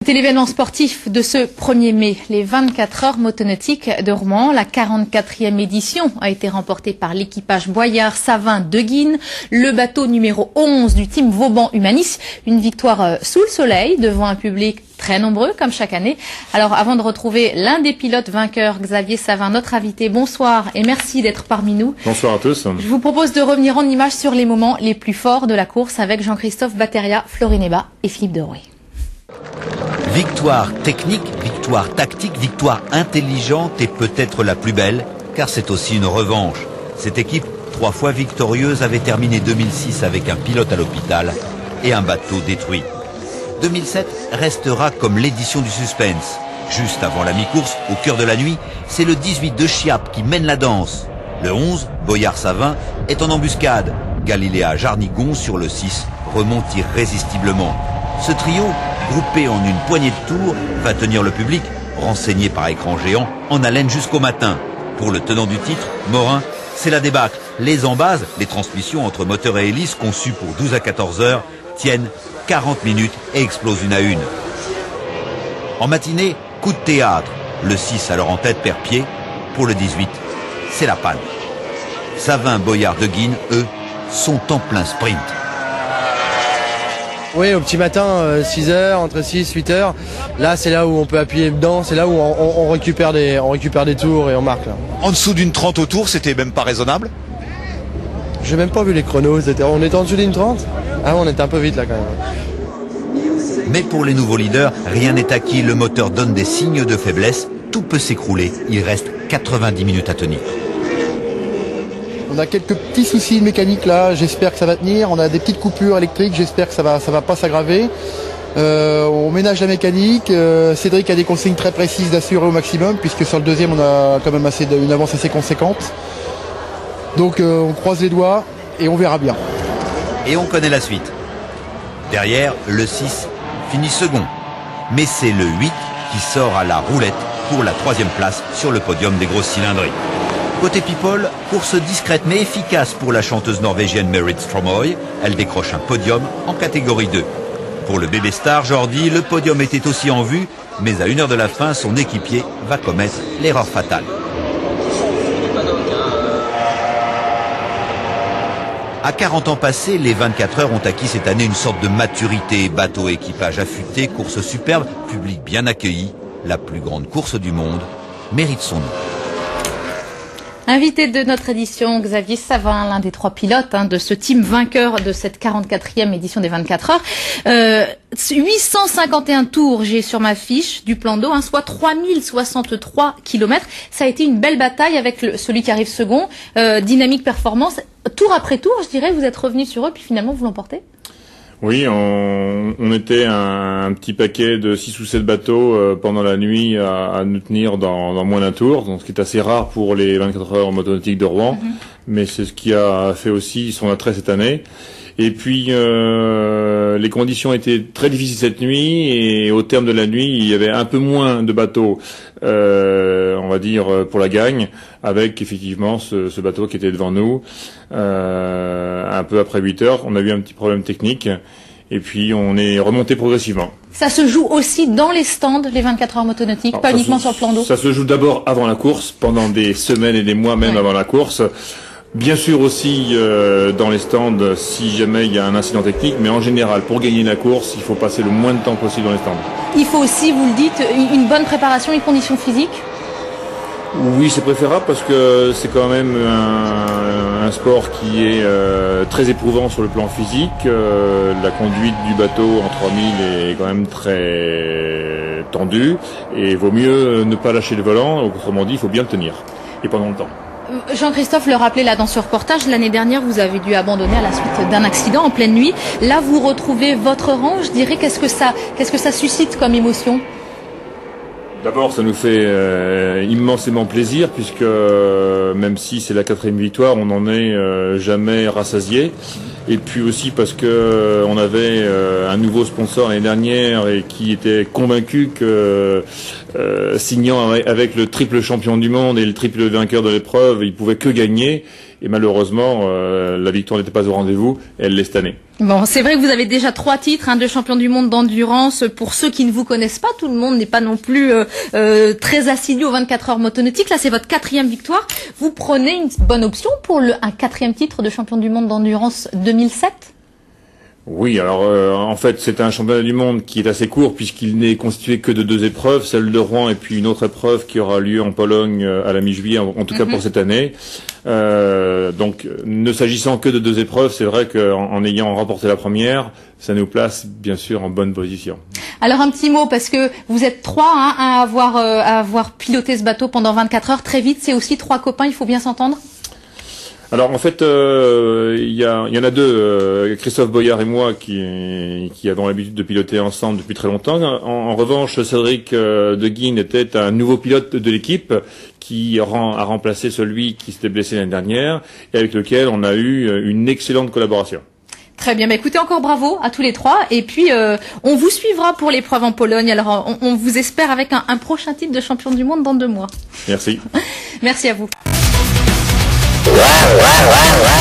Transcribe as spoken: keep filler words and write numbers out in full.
C'est l'événement sportif de ce premier mai, les vingt-quatre heures motonautiques de Rouen. La quarante-quatrième édition a été remportée par l'équipage Boyard-Savin de Guines, le bateau numéro onze du team Vauban Humanis. Une victoire sous le soleil devant un public très nombreux comme chaque année. Alors avant de retrouver l'un des pilotes vainqueurs, Xavier Savin, notre invité, bonsoir et merci d'être parmi nous. Bonsoir à tous. Je vous propose de revenir en images sur les moments les plus forts de la course avec Jean-Christophe Batteria, Florine Heba et Philippe Derouet. Victoire technique, victoire tactique, victoire intelligente et peut-être la plus belle, car c'est aussi une revanche. Cette équipe, trois fois victorieuse, avait terminé deux mille six avec un pilote à l'hôpital et un bateau détruit. deux mille sept restera comme l'édition du suspense. Juste avant la mi-course, au cœur de la nuit, c'est le dix-huit de Chiappe qui mène la danse. Le onze, Boyard-Savin, est en embuscade. Galiléa Jarnigon sur le six remonte irrésistiblement. Ce trio, groupé en une poignée de tours, va tenir le public, renseigné par écran géant, en haleine jusqu'au matin. Pour le tenant du titre, Morin, c'est la débâcle. Les embases, les transmissions entre moteur et hélice conçues pour douze à quatorze heures, tiennent quarante minutes et explosent une à une. En matinée, coup de théâtre. Le six alors en tête perd pied. Pour le dix-huit, c'est la panne. Savin, Boyard de Guines, eux, sont en plein sprint. Oui, au petit matin, euh, six heures, entre six et huit heures. Là, c'est là où on peut appuyer dedans, c'est là où on, on, on, récupère des, on récupère des tours et on marque. Là. En dessous d'une trente au tour, c'était même pas raisonnable? J'ai même pas vu les chronos, on était en dessous d'une trente. Ah, on était un peu vite là quand même. Mais pour les nouveaux leaders, rien n'est acquis. Le moteur donne des signes de faiblesse. Tout peut s'écrouler. Il reste quatre-vingt-dix minutes à tenir. On a quelques petits soucis mécaniques là, j'espère que ça va tenir. On a des petites coupures électriques, j'espère que ça va, ça va pas s'aggraver. Euh, on ménage la mécanique. Euh, Cédric a des consignes très précises d'assurer au maximum, puisque sur le deuxième on a quand même assez de, une avance assez conséquente. Donc euh, on croise les doigts et on verra bien. Et on connaît la suite. Derrière, le six finit second. Mais c'est le huit qui sort à la roulette pour la troisième place sur le podium des grosses cylindrées. Côté people, course discrète mais efficace pour la chanteuse norvégienne Merit Stromoy. Elle décroche un podium en catégorie deux. Pour le bébé star Jordi, le podium était aussi en vue, mais à une heure de la fin, son équipier va commettre l'erreur fatale. À quarante ans passés, les vingt-quatre heures ont acquis cette année une sorte de maturité. Bateau, équipage affûté, course superbe, public bien accueilli. La plus grande course du monde mérite son nom. Invité de notre édition, Xavier Savin, l'un des trois pilotes hein, de ce team vainqueur de cette quarante-quatrième édition des vingt-quatre heures. Euh, huit cent cinquante et un tours, j'ai sur ma fiche du plan d'eau, hein, soit trois mille soixante-trois kilomètres. Ça a été une belle bataille avec le, celui qui arrive second. Euh, dynamique performance. Tour après tour, je dirais, vous êtes revenu sur eux, puis finalement vous l'emportez. Oui, on, on était un, un petit paquet de six ou sept bateaux euh, pendant la nuit à, à nous tenir dans, dans moins d'un tour, donc ce qui est assez rare pour les vingt-quatre heures motonautiques de Rouen, mm-hmm. mais c'est ce qui a fait aussi son attrait cette année. Et puis euh, les conditions étaient très difficiles cette nuit, et au terme de la nuit, il y avait un peu moins de bateaux, euh, on va dire, pour la gagne, avec effectivement ce, ce bateau qui était devant nous. Euh, un peu après huit heures, on a eu un petit problème technique, et puis on est remonté progressivement. Ça se joue aussi dans les stands, les vingt-quatre heures motonautiques, Alors, pas uniquement se, sur le plan d'eau. Ça se joue d'abord avant la course, pendant des semaines et des mois même ouais. avant la course. Bien sûr aussi euh, dans les stands si jamais il y a un incident technique, mais en général pour gagner la course il faut passer le moins de temps possible dans les stands. Il faut aussi, vous le dites, une bonne préparation et conditions physiques. Oui, c'est préférable parce que c'est quand même un, un sport qui est euh, très éprouvant sur le plan physique. Euh, la conduite du bateau en trois mille est quand même très tendue et il vaut mieux ne pas lâcher le volant, autrement dit il faut bien le tenir et pendant le temps. Jean-Christophe le rappelait là dans ce reportage, l'année dernière vous avez dû abandonner à la suite d'un accident en pleine nuit. Là vous retrouvez votre rang, je dirais, qu'est-ce que ça, qu'est-ce que ça suscite comme émotion? D'abord, ça nous fait euh, immensément plaisir puisque euh, même si c'est la quatrième victoire, on n'en est euh, jamais rassasié. Et puis aussi parce que euh, on avait euh, un nouveau sponsor l'année dernière et qui était convaincu que euh, signant avec, avec le triple champion du monde et le triple vainqueur de l'épreuve, il pouvait que gagner. Et malheureusement, euh, la victoire n'était pas au rendez-vous et elle l'est cette année. Bon, c'est vrai que vous avez déjà trois titres hein, de champion du monde d'endurance. Pour ceux qui ne vous connaissent pas, tout le monde n'est pas non plus euh, euh, très assidu aux vingt-quatre heures motonautiques. Là, c'est votre quatrième victoire. Vous prenez une bonne option pour le, un quatrième titre de champion du monde d'endurance deux mille sept? Oui, alors euh, en fait c'est un championnat du monde qui est assez court puisqu'il n'est constitué que de deux épreuves, celle de Rouen et puis une autre épreuve qui aura lieu en Pologne à la mi-juillet, en, en tout cas mm-hmm. pour cette année. Euh, donc ne s'agissant que de deux épreuves, c'est vrai qu'en en ayant remporté la première, ça nous place bien sûr en bonne position. Alors un petit mot parce que vous êtes trois hein, à avoir euh, à avoir piloté ce bateau pendant vingt-quatre heures très vite. C'est aussi trois copains, il faut bien s'entendre. Alors en fait, il euh, y, a, y en a deux, euh, Christophe Boyard et moi, qui, qui avons l'habitude de piloter ensemble depuis très longtemps. En, en revanche, Cédric euh, de Guin était un nouveau pilote de l'équipe qui rend, a remplacé celui qui s'était blessé l'année dernière et avec lequel on a eu une excellente collaboration. Très bien, bah écoutez, encore bravo à tous les trois. Et puis, euh, on vous suivra pour l'épreuve en Pologne. Alors, on, on vous espère avec un, un prochain titre de champion du monde dans deux mois. Merci. Merci à vous. Wow, wow, wow, wow.